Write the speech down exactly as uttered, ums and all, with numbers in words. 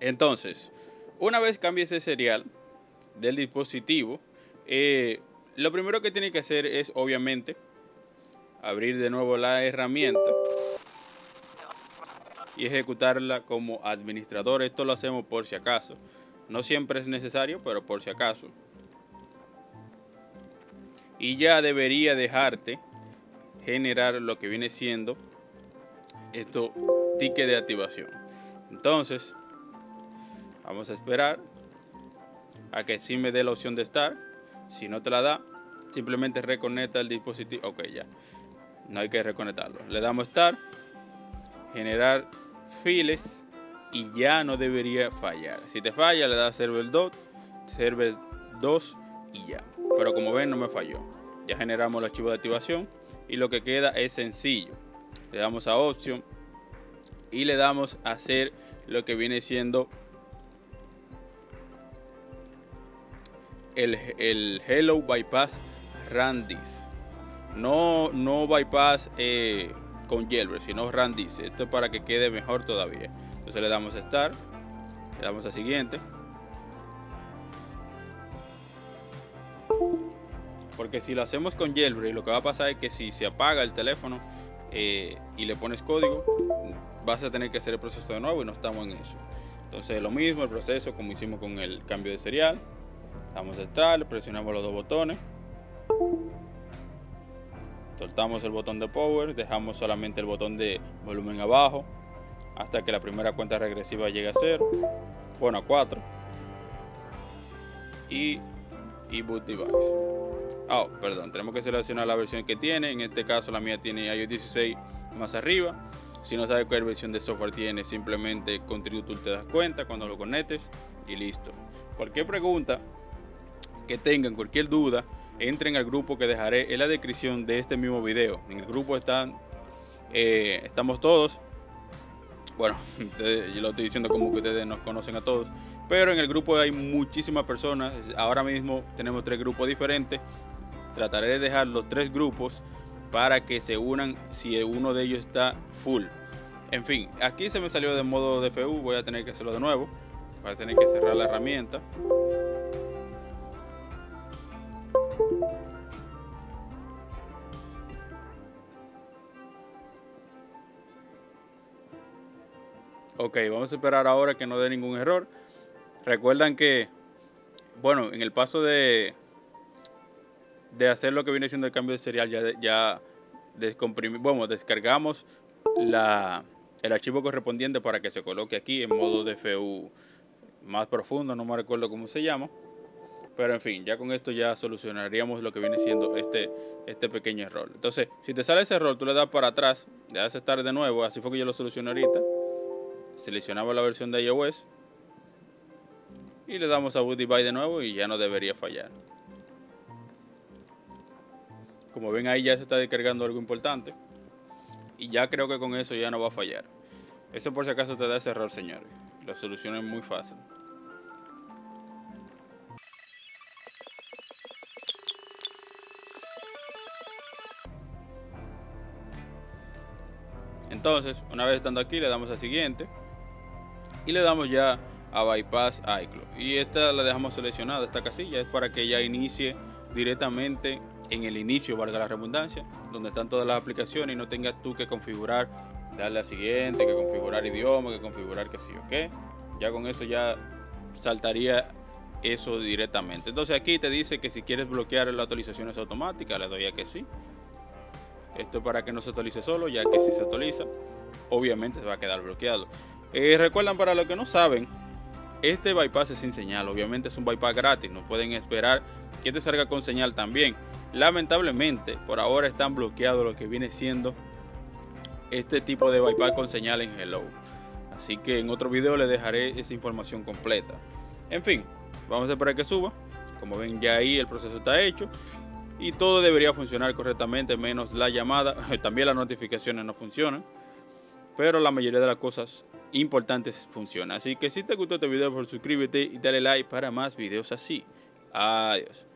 Entonces, una vez cambie ese serial del dispositivo, eh, lo primero que tiene que hacer es obviamente abrir de nuevo la herramienta y ejecutarla como administrador. Esto lo hacemos por si acaso. No siempre es necesario, pero por si acaso. Y ya debería dejarte generar lo que viene siendo esto, ticket de activación. Entonces, vamos a esperar a que sí me dé la opción de estar. Si no te la da, simplemente reconecta el dispositivo. Ok, ya. No hay que reconectarlo. Le damos Start, generar files y ya no debería fallar. Si te falla, le das Server dos, Server dos y ya. Pero como ven, no me falló. Ya generamos el archivo de activación y lo que queda es sencillo. Le damos a Option y le damos a hacer lo que viene siendo el, el Hello Bypass Run This. No, no bypass eh, con jailbreak, sino Run This. Esto es para que quede mejor todavía. Entonces le damos a Start, le damos a Siguiente. Porque si lo hacemos con jailbreak, lo que va a pasar es que si se apaga el teléfono eh, y le pones código, vas a tener que hacer el proceso de nuevo y no estamos en eso. Entonces lo mismo, el proceso como hicimos con el cambio de serial. Damos a Start, presionamos los dos botones. Soltamos el botón de Power, dejamos solamente el botón de volumen abajo hasta que la primera cuenta regresiva llegue a cero, bueno a cuatro y, y Boot Device. Oh, perdón, tenemos que seleccionar la versión que tiene. En este caso la mía tiene i O S dieciséis más arriba. Si no sabes cuál versión de software tiene, simplemente con TreeDoTool te das cuenta cuando lo conectes y listo. Cualquier pregunta que tengan, cualquier duda, entren al grupo que dejaré en la descripción de este mismo video. En el grupo están, eh, estamos todos. Bueno, ustedes, yo lo estoy diciendo como que ustedes nos conocen a todos. Pero en el grupo hay muchísimas personas. Ahora mismo tenemos tres grupos diferentes. Trataré de dejar los tres grupos para que se unan si uno de ellos está full. En fin, aquí se me salió de modo D F U. Voy a tener que hacerlo de nuevo. Voy a tener que cerrar la herramienta. Ok, vamos a esperar ahora que no dé ningún error. Recuerdan que, bueno, en el paso de, de hacer lo que viene siendo el cambio de serial, ya, ya descomprimimos, bueno, descargamos la, el archivo correspondiente para que se coloque aquí en modo D F U más profundo, no me recuerdo cómo se llama. Pero en fin, ya con esto ya solucionaríamos lo que viene siendo este, este pequeño error. Entonces, si te sale ese error, tú le das para atrás, le das Start de nuevo, así fue que yo lo solucioné ahorita. Seleccionamos la versión de iOS y le damos a Boot Device de nuevo y ya no debería fallar. Como ven, ahí ya se está descargando algo importante y ya creo que con eso ya no va a fallar. Eso por si acaso te da ese error, señores. La solución es muy fácil. Entonces, una vez estando aquí, le damos a Siguiente y le damos ya a Bypass iCloud. Y esta la dejamos seleccionada, esta casilla es para que ya inicie directamente en el inicio, valga la redundancia, donde están todas las aplicaciones y no tengas tú que configurar, darle a Siguiente, que configurar idioma, que configurar que sí o qué. Ya con eso ya saltaría eso directamente. Entonces aquí te dice que si quieres bloquear las actualizaciones automáticas, le doy a que sí. Esto es para que no se actualice solo, ya que si se actualiza, obviamente se va a quedar bloqueado. Eh, recuerdan, para los que no saben, este bypass es sin señal. Obviamente es un bypass gratis, no pueden esperar que te salga con señal también. Lamentablemente, por ahora están bloqueados lo que viene siendo este tipo de bypass con señal en Hello. Así que en otro video les dejaré esa información completa. En fin, vamos a esperar que suba. Como ven, ya ahí el proceso está hecho y todo debería funcionar correctamente, menos la llamada. También las notificaciones no funcionan, pero la mayoría de las cosas importantes funcionan. Así que si te gustó este video, por favor suscríbete y dale like para más videos así. Adiós.